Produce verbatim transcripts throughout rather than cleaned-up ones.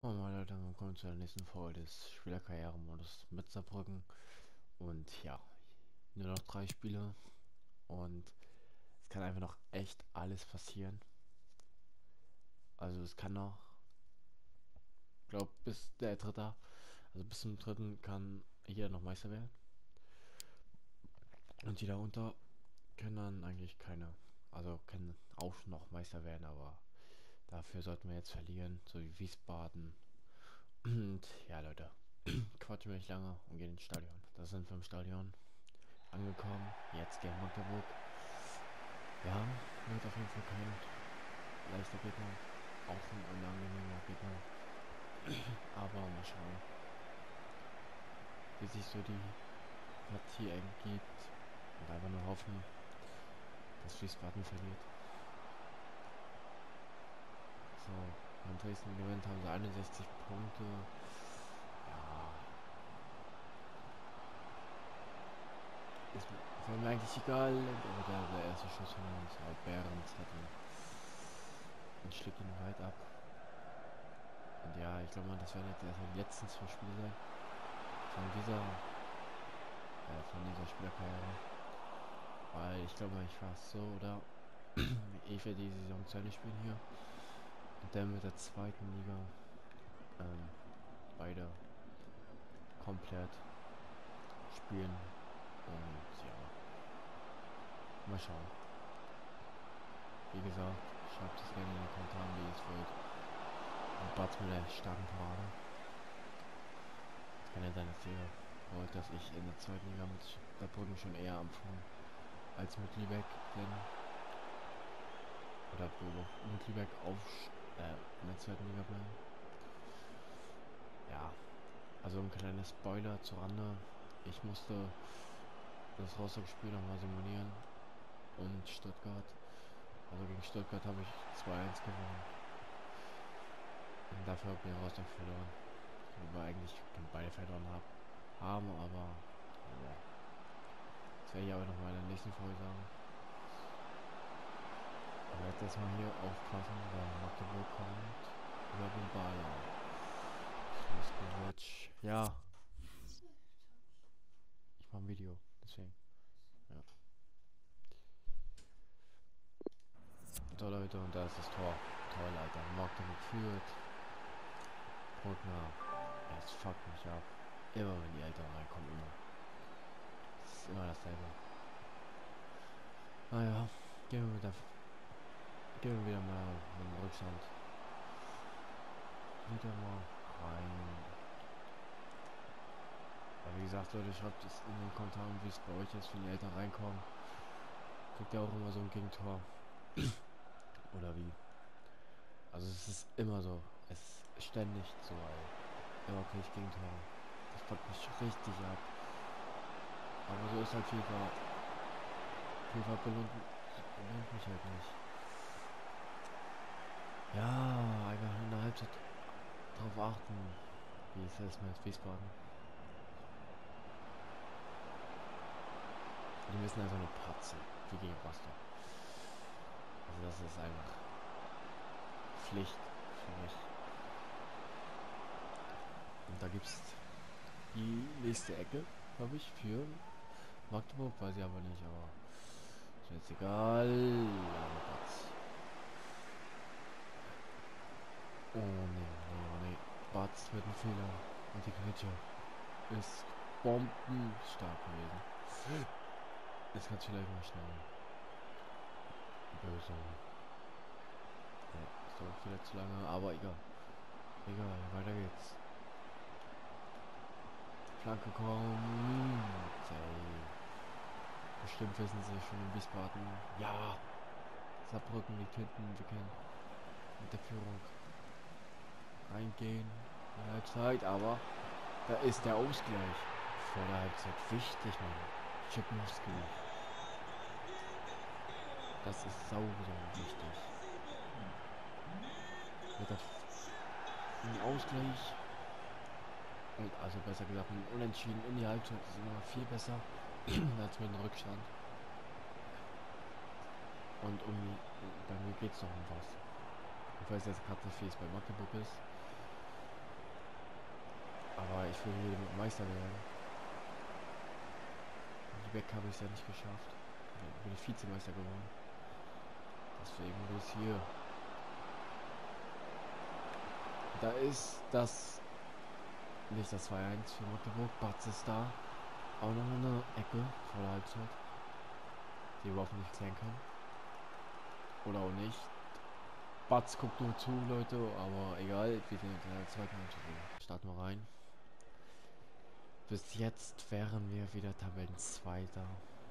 Und meine Leute, willkommen zu der nächsten Folge des Spielerkarrieremodus mit Saarbrücken. Und ja, nur noch drei Spiele. Und es kann einfach noch echt alles passieren. Also es kann noch, glaube bis der dritte, also bis zum dritten kann jeder noch Meister werden. Und die darunter können dann eigentlich keine, also können auch noch Meister werden, aber dafür sollten wir jetzt verlieren, so wie Wiesbaden. Und ja Leute, quatschen wir nicht lange und gehen ins Stadion. Das sind fünf Stadion. Angekommen. Jetzt gegen Magdeburg. Ja, wird auf jeden Fall kein leichter Gegner. Auch ein unangenehmer Gegner. Aber mal schauen, wie sich so die Partie ergibt. Und einfach nur hoffen, dass Wiesbaden verliert. So, wenn Dresden gewinnt, haben sie einundsechzig Punkte. Ja, ist mir eigentlich egal. Aber der, der erste Schuss von uns, halt Behrens, hat ihn und schlägt ihn weit ab. Und ja, ich glaube mal, das werden jetzt erst die letzten zwei Spiele sein von dieser, äh, von dieser Spielerkarriere. Weil ich glaube, ich war es so, oder? Ich werde die Saison zu Ende spielen hier. Und dann mit der zweiten Liga ähm, beide komplett spielen. Und ja, mal schauen. Wie gesagt, schreibt es gerne in die Kommentare, wie es wird. Und Batz mit der starken Parade. Es kann ja sein, dass ihr wollt, dass ich in der zweiten Liga mit der Brücken schon eher anfange als mit Lübeck, denn oder wo mit Lübeck auf äh, in der zweiten Liga bleiben. Ja, also ein kleiner Spoiler zu Rande. Ich musste das Rostock-Spiel nochmal simulieren und Stuttgart. Also gegen Stuttgart habe ich zwei eins gewonnen. Und dafür habe ich Rostock verloren. Wobei eigentlich beide verloren hab, haben, aber ja. Das werde ich aber nochmal in der nächsten Folge sagen. Ich werde das mal hier aufpassen, weil Magdeburg kommt. Über den Bayer. Ja, ich mache ein Video, deswegen. Ja. So Leute, und da ist das Tor. Toll, Alter. Magdeburg führt. Brückner. Es fuckt mich ab. Immer wenn die Eltern reinkommen, immer. Das ist immer dasselbe. Naja, gehen wir wieder, gehen wir wieder mal mit dem Rückstand. Wieder mal rein. Aber wie gesagt, Leute, schreibt es in den Kommentaren, wie es bei euch ist, wenn die Eltern reinkommen. Kriegt ihr auch immer so ein Gegentor. Oder wie? Also es ist immer so. Es ist ständig so, ey. Immer krieg ich Gegentor. Das fuckt mich richtig ab. Aber so ist halt FIFA. FIFA belohnt, belohnt mich halt nicht. Ja, einfach in der Halbzeit drauf achten, wie es ist mit Wiesbaden. Die müssen einfach nur patzen, wie gegen Rostock. Also das ist einfach Pflicht für mich. Und da gibt es die nächste Ecke, glaube ich, für Magdeburg, weiß ich aber nicht, aber ist jetzt egal. Oh nee, nee, oh nee. Batz mit einem Fehler. Und die Grätsche ist bombenstark gewesen. Jetzt kannst du vielleicht mal schnell. Böse. Ja, das dauert wieder zu lange, aber egal. Egal, weiter geht's. Flanke kommt. Ey. Bestimmt wissen sie schon in Wiesbaden. Ja. Saarbrücken liegt hinten. Wir können mit der Führung reingehen. In der Halbzeit, aber da ist der Ausgleich vor der Halbzeit. Wichtig, Mann. Schipnowski. Das ist sau, sau wichtig. Mit der ein Ausgleich. Und also besser gesagt, ein Unentschieden in die Halbzeit ist immer viel besser als mit dem Rückstand. Und um bei mir geht es noch um was. Ich weiß jetzt gerade nicht, wie es bei Magdeburg ist. ich will hier Meister werden. Weg habe ich es ja nicht geschafft. Ich bin ich Vizemeister geworden. Deswegen will ich hier. Da ist das nicht das zwei eins für Magdeburg. Batz ist da. Auch noch eine Ecke vor der Halbzeit, die überhaupt nicht klären kann. Oder auch nicht. Batz guckt nur zu, Leute, aber egal. Wir sind in der zweiten Halbzeit. Starten wir rein. Bis jetzt wären wir wieder Tabellenzweiter.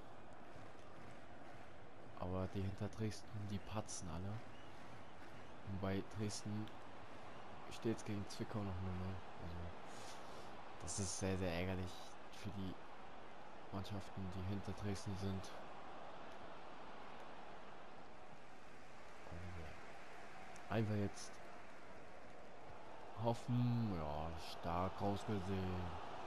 Aber die hinter Dresden, die patzen alle. Und bei Dresden steht es gegen Zwickau noch null. Also das ist sehr, sehr ärgerlich für die Mannschaften, die hinter Dresden sind. Einfach jetzt hoffen, ja, stark rausgesehen.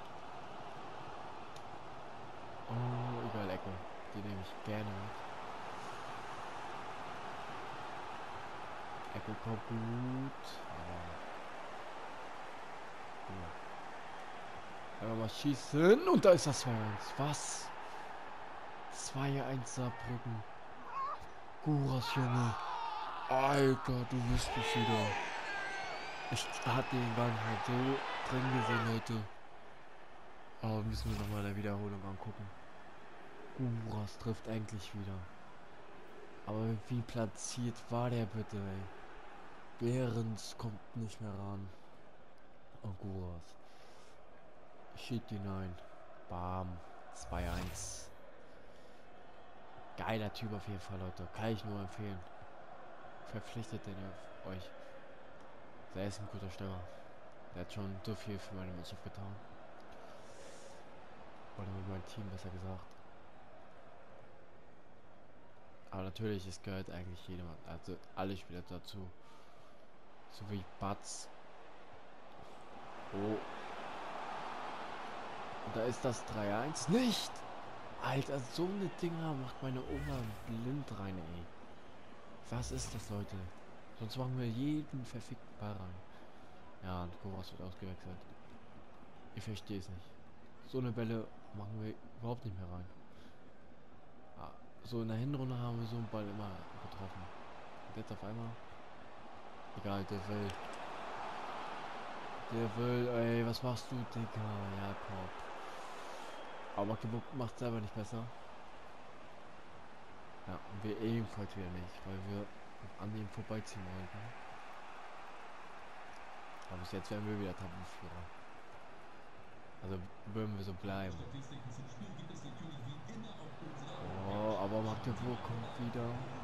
Oh, egal, Ecke. Die nehme ich gerne mit. Ecke kommt gut. Aber ja. Einfach mal schießen und da ist das zwei eins. Was? zwei eins Saarbrücken. Guras, Junge. Alter, du bist es wieder. Ich hatte den gar nicht mehr so drin gesehen, Leute. Aber müssen wir nochmal der Wiederholung angucken. Guras trifft eigentlich wieder. Aber wie platziert war der bitte, ey? Behrens kommt nicht mehr ran. Und Guras schiebt ihn ein. Bam. zwei eins. Geiler Typ auf jeden Fall, Leute. Kann ich nur empfehlen. Verpflichtet den euch. Der ist ein guter Stürmer. Der hat schon so viel für meine Mannschaft getan. Oder mit meinem Team, besser gesagt. Aber natürlich, es gehört eigentlich jedermann. Also alle Spieler dazu. So wie Batz. Oh. Und da ist das drei eins. Nicht! Alter, so eine Dinger macht meine Oma blind rein, ey. Was ist das, Leute? Sonst machen wir jeden verfickten Ball rein. Ja, und Kovac wird ausgewechselt. Ich verstehe es nicht. So eine Bälle machen wir überhaupt nicht mehr rein. Ja, so in der Hinrunde haben wir so einen Ball immer getroffen. Und jetzt auf einmal. Egal, der will. Der will, ey, was machst du, Digga? Jakob. Aber Magdeburg macht es selber nicht besser. Ja, und wir ebenfalls wieder nicht, weil wir an ihm vorbeiziehen wollten. Aber bis jetzt werden wir wieder Tabellenführer. Also würden wir so bleiben. Oh, aber Magdeburg kommt wieder.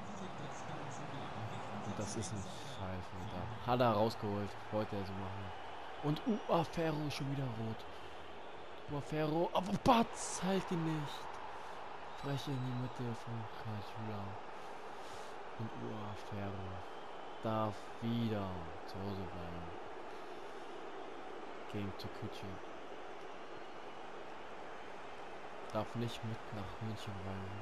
Und das ist ein Fall von da. Hat er rausgeholt, wollte er so machen. Und Uafero schon wieder rot. Uafero, aber Batz, halt ihn nicht. Frech in die Mitte von Kajula. Und Uafero darf wieder zu Hause bleiben. Gegen Tokuchi. Darf nicht mit nach München rein.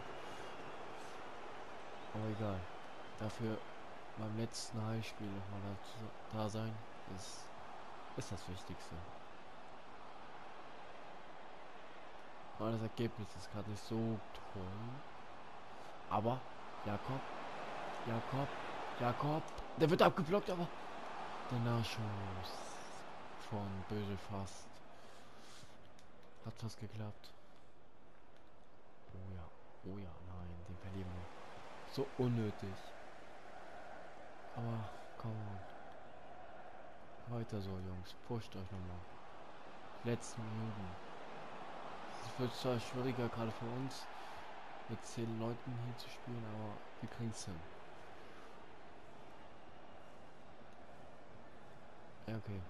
Aber egal. Dafür beim letzten Heimspiel nochmal da, da sein, ist, ist das Wichtigste. Aber das Ergebnis ist gerade nicht so toll. Aber Jakob, Jakob, Jakob, der wird abgeblockt, aber der Nachschuss von Böse fast. Hat fast geklappt. Oh ja, oh ja, nein, den verlieren wir. So unnötig. Aber, come on. Weiter so, Jungs. Pusht euch nochmal. Letzten Minuten. Es wird zwar schwieriger, gerade für uns, mit zehn Leuten hier zu spielen, aber wir kriegen es hin. Ja, okay.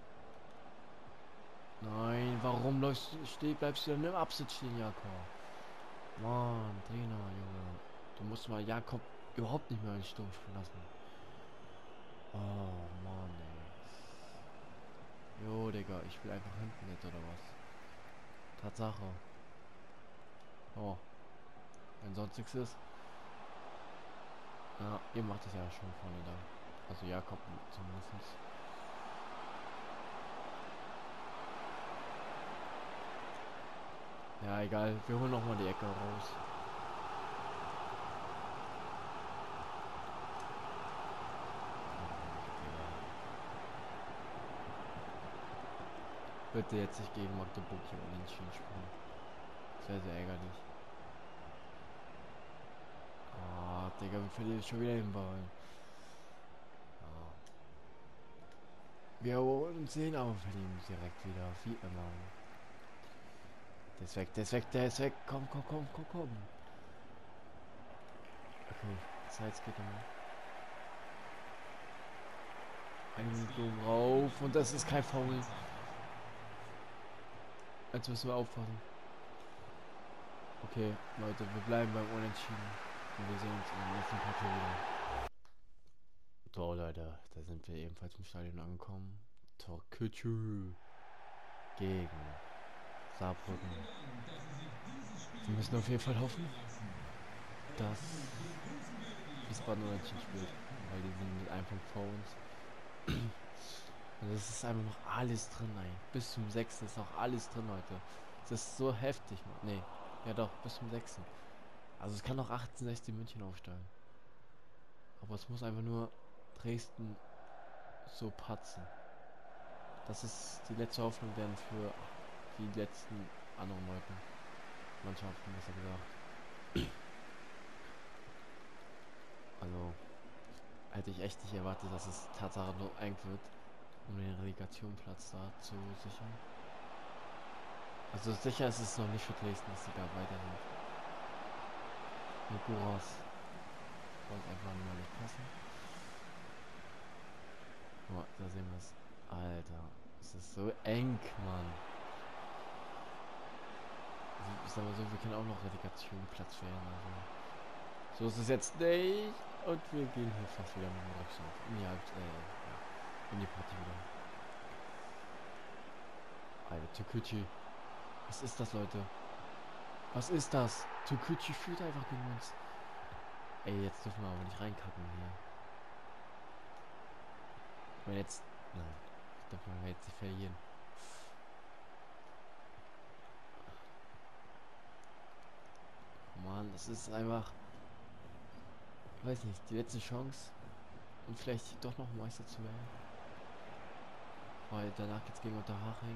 Nein, warum läufst du, steh, bleibst du denn im Absitz stehen, Jakob? Mann, Trainer, Junge. Du musst mal Jakob überhaupt nicht mehr in den Sturm spielen lassen. Oh, Mann, ey. Jo, Digga, ich spiele einfach hinten nicht, oder was? Tatsache. Oh. Wenn sonst nichts ist. Ja, ihr macht es ja schon vorne da. Also Jakob zumindest. Ja, egal. Wir holen noch mal die Ecke raus. Bitte jetzt nicht gegen Magdeburg hier unentschieden spielen. Sehr, sehr ärgerlich. Ah, Digga, wir verlieren schon wieder den Ball. Ah. Wir holen uns den, aber verlieren direkt wieder. Wie immer. Der ist weg, der ist weg, der ist weg. Komm, komm, komm, komm, komm. Okay, Zeit geht immer. Eine Minute rauf und das ist kein Foul. Jetzt müssen wir aufpassen. Okay, Leute, wir bleiben beim Unentschieden. Und wir sehen uns in der nächsten Partie wieder. So, Leute, da sind wir ebenfalls im Stadion angekommen. Türkgücü gegen Saarbrücken. Wir müssen auf jeden Fall hoffen, dass Wiesbaden unentschieden spielt. Weil die sind mit einem Punkt vor uns. Und es ist einfach noch alles drin, ey. Bis zum sechsten ist noch alles drin, Leute. Das ist so heftig, Mann. Nee. Ja doch, bis zum sechsten Also es kann noch achtzehn, sechzehn München aufsteigen. Aber es muss einfach nur Dresden so patzen. Das ist die letzte Hoffnung dann für die letzten anderen Leute. Mannschaften, besser gesagt. Also hätte ich echt nicht erwartet, dass es Tatsache nur eng wird, um den Relegationsplatz da zu sichern. Also sicher ist es noch nicht für Dresden, dass sie da weiter sind. Mit Guras wollte einfach mal nicht passen. Oh, da sehen wir es. Alter, es ist so eng, Mann. Also, ich sag mal so, wir können auch noch Relegationsplatz werden. Also. So ist es jetzt nicht. Und wir gehen hier fast wieder mit dem Rückstand. In die Halb äh, ja, in die Partie wieder. Alter, Türkgücü. Was ist das, Leute? Was ist das? Türkgücü führt einfach gegen uns. Ey, jetzt dürfen wir aber nicht reinkacken hier. Wenn jetzt... Nein. Das darf man jetzt nicht verlieren. Mann, das ist einfach... Weiß nicht, die letzte Chance. Und vielleicht doch noch Meister zu werden. Weil danach geht's gegen Unterhaching.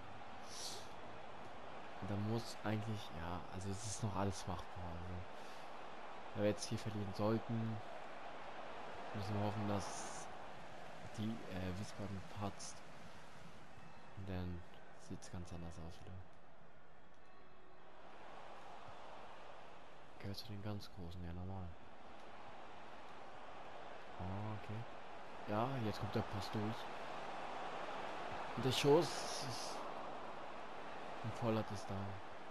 Und da muss eigentlich... Ja, also es ist noch alles machbar. Also, wenn wir jetzt hier verlieren sollten... Müssen wir hoffen, dass die äh, Wiesbaden patzt. Und dann sieht es ganz anders aus wieder. Gehört zu den ganz Großen, ja normal. Oh, okay. Ja, jetzt kommt der Pass durch. Und der Schuss ist... Und Vollert ist da.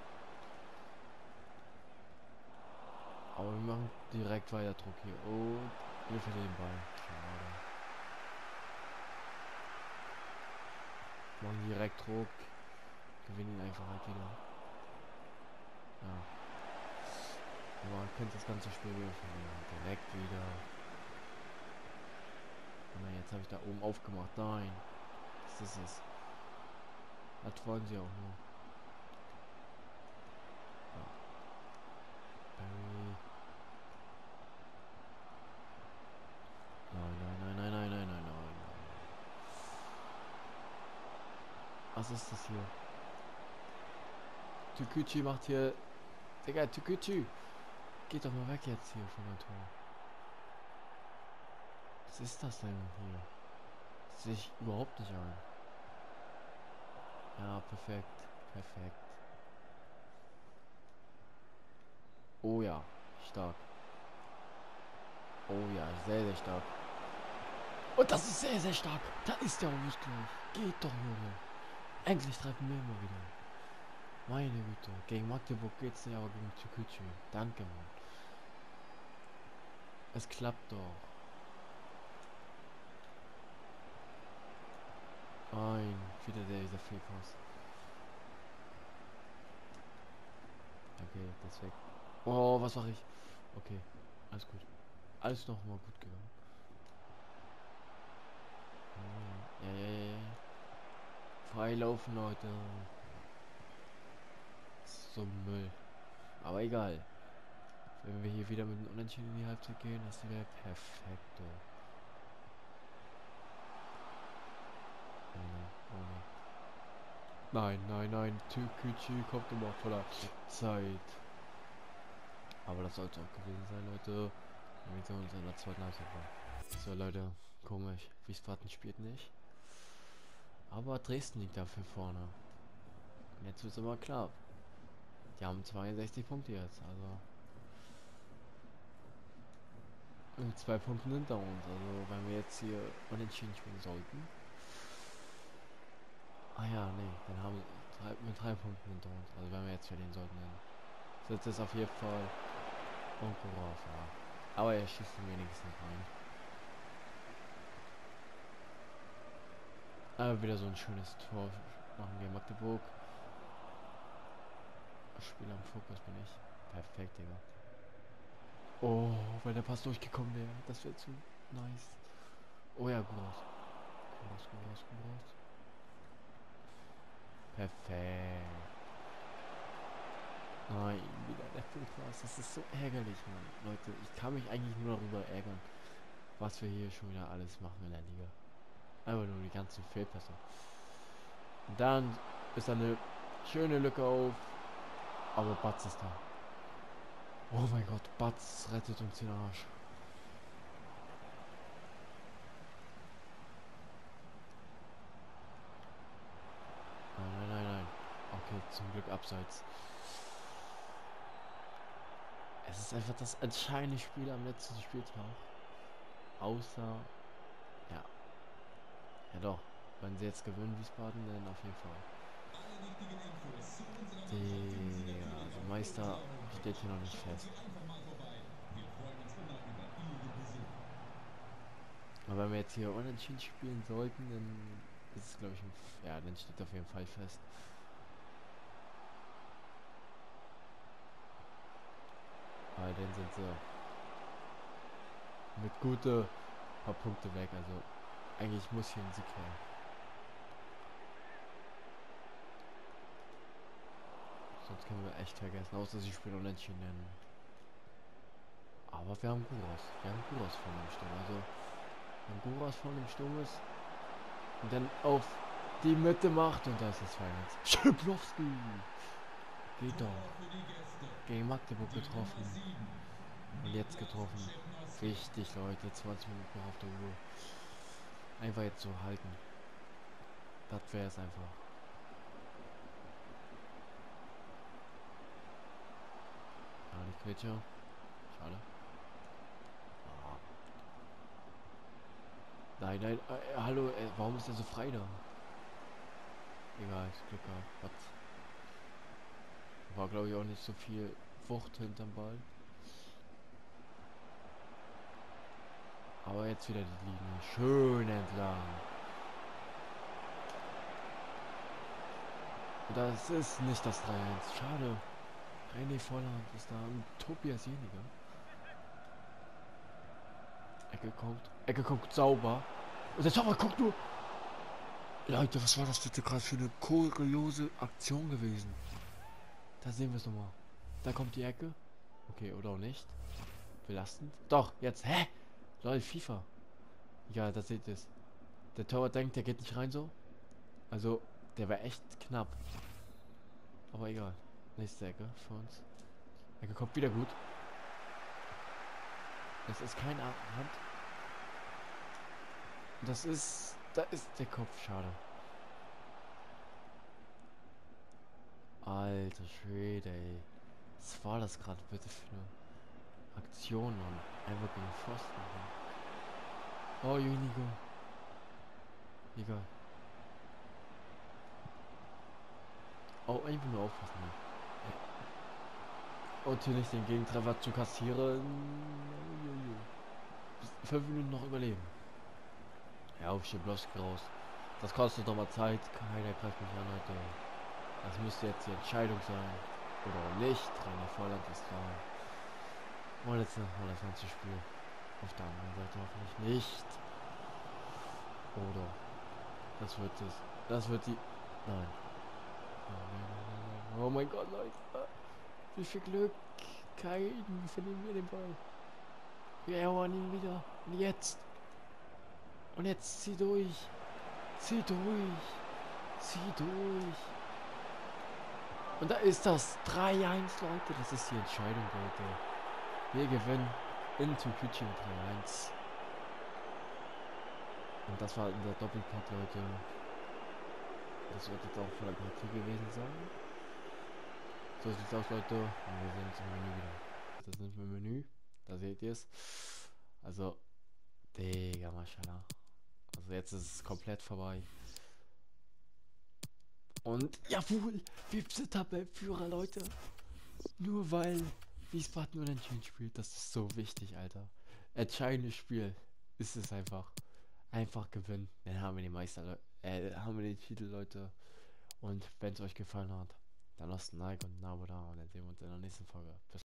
Aber wir machen direkt weiter Druck hier. Und wir verlieren den Ball. Schade. Machen direkt Druck. Gewinnen ihn einfach halt wieder. Ja. Aber man könnte das ganze Spiel wieder verlieren. Direkt wieder. Oh nein, jetzt habe ich da oben aufgemacht. Nein. Das ist es. Das wollen sie auch nur. Ja. Barry. Nein, nein, nein, nein, nein, nein, nein, nein. Was ist das hier? Türkgücü macht hier... Digga, Türkgücü! Geht doch mal weg jetzt hier von der Tor. Was ist das denn hier? Das sehe ich überhaupt nicht ein. Ja, perfekt. Perfekt. Oh ja, stark. Oh ja, sehr, sehr stark. Und das ist sehr, sehr stark. Da ist der Ausgleich. Geht doch, Junge. Endlich treffen wir immer wieder. Meine Güte. Gegen Magdeburg geht's nicht, aber gegen Türkgücü. Danke, Mann. Es klappt doch. Nein, wieder der dieser Fehlpass. Okay, das ist weg. Oh, was mache ich? Okay, alles gut. Alles noch mal gut gegangen. Ja, ja, ja, ja. Freilaufen, Leute. So Müll. Aber egal. Wenn wir hier wieder mit dem Unentschieden in die Halbzeit gehen, das wäre perfekt. Oh nee, oh nee. Nein, nein, nein. Türkgücü kommt immer voller Zeit. Aber das sollte auch gewesen sein, Leute. Wir sind uns in der zweiten Halbzeit war. So, Leute. Komisch. Wiesbaden spielt nicht. Aber Dresden liegt dafür vorne. Und jetzt wird es immer klar. Die haben zweiundsechzig Punkte jetzt. Also. Und zwei Punkte hinter uns. Also, wenn wir jetzt hier unentschieden spielen sollten. Ah ja, nee. Dann haben wir drei, mit drei Punkten hinter uns. Also, wenn wir jetzt verlieren sollten, dann sitzt es auf jeden Fall irgendwo raus. Ja. Aber er schießt ihn wenigstens rein. Aber wieder so ein schönes Tor machen wir Magdeburg. Spiel am Fokus bin ich. Perfekt, Digga. Oh, wenn der Pass durchgekommen wäre. Das wäre zu nice. Oh ja, gut raus. Gut raus, gut raus, gut raus. Perfekt. Nein, wieder der Fullpass. Das ist so ärgerlich, Mann. Leute, ich kann mich eigentlich nur darüber ärgern, was wir hier schon wieder alles machen in der Liga. Einfach nur die ganzen Fehlpässe. Und dann ist da eine schöne Lücke auf. Aber Batz ist da. Oh mein Gott, Batz rettet uns den Arsch. Nein, nein, nein, nein. Okay, zum Glück abseits. Es ist einfach das entscheidende Spiel am letzten Spieltag. Außer... Ja. Ja doch. Wenn sie jetzt gewinnen, Wiesbaden, dann auf jeden Fall. Die, ja, also Meister steht hier noch nicht fest. Aber wenn wir jetzt hier unentschieden spielen sollten, dann ist es glaube ich, ein, ja, dann steht auf jeden Fall fest. Weil dann sind sie mit gute paar Punkte weg. Also eigentlich muss hier ein Sieg her. Sonst können wir echt vergessen, außer sie spielen unentschieden. Aber wir haben Guras. Wir haben Guras von dem Sturm. Also wenn Guras von dem Sturm ist und dann auf die Mitte macht und da ist das zwei eins. Schiplowski! Geht doch. Gegen Magdeburg getroffen. Und jetzt getroffen. Wichtig, Leute. zwanzig Minuten auf der Uhr. Einfach jetzt so halten. Das wäre es einfach. Ja, die Quetsche. Schade. Ah. Nein, nein. Äh, hallo, äh, warum ist er so frei da? Egal, Glück gehabt. Was? War glaube ich auch nicht so viel Wucht hinterm Ball. Aber jetzt wieder die Linie. Schön entlang. Das ist nicht das drei eins. Schade. René Volland ist da. Und Tobias Jeniger. Ecke kommt. Ecke kommt sauber. Und der Torwart guckt nur. Leute, was war das bitte gerade für eine kuriose Aktion gewesen? Da sehen wir es nochmal. Da kommt die Ecke. Okay, oder auch nicht. Belastend. Doch, jetzt. Hä? Leute, FIFA. Ja, das seht ihr es. Der Torwart denkt, der geht nicht rein so. Also, der war echt knapp. Aber egal. Nächste Ecke für uns. Ecke kommt wieder gut. Das ist keine Hand. Das ist... Da ist der Kopf. Schade. Alter Schwede, ey. Was war das gerade bitte für eine Aktion, Mann? Einfach gegen Pfosten. Oh, Junigo. Egal. Oh, einfach nur aufpassen. Ja. Und hier nicht den Gegentreffer zu kassieren. Fünf Minuten noch überleben. Ja, auf Schiblowski raus. Das kostet doch mal Zeit. Keiner greift mich an, Leute. Das müsste jetzt die Entscheidung sein. Oder auch nicht. Rainer Volland ist da. Und jetzt nochmal das ganze Spiel. Auf der anderen Seite hoffentlich nicht. Oder. Das wird es. Das wird die. Nein. Nein, nein, nein, nein. Oh mein Gott, Leute. Wie viel Glück. Kein, verlieren wir den Ball. Wir erobern ihn wieder. Und jetzt. Und jetzt zieh durch. Zieh durch. Zieh durch. Und da ist das. drei eins, Leute. Das ist die Entscheidung, Leute. Wir gewinnen in Türkgücü mit drei eins. Und das war unser Doppelpack, Leute. Das wird jetzt auch von der Partie gewesen sein. So sieht's aus, Leute. Und wir sehen uns im Menü wieder. Das sind wir im Menü. Da seht ihr es. Also, Digga, Maschallah. Also jetzt ist es komplett vorbei. Und jawohl, wir sind Tabellenführer, Leute. Nur weil Wiesbaden unentschieden spielt. Das ist so wichtig, Alter. Entscheidendes Spiel ist es einfach. Einfach gewinnen. Dann haben wir den Meister, äh, haben wir den Titel, Leute. Und wenn es euch gefallen hat, dann lasst ein Like und ein Abo da. Und dann sehen wir uns in der nächsten Folge. Bis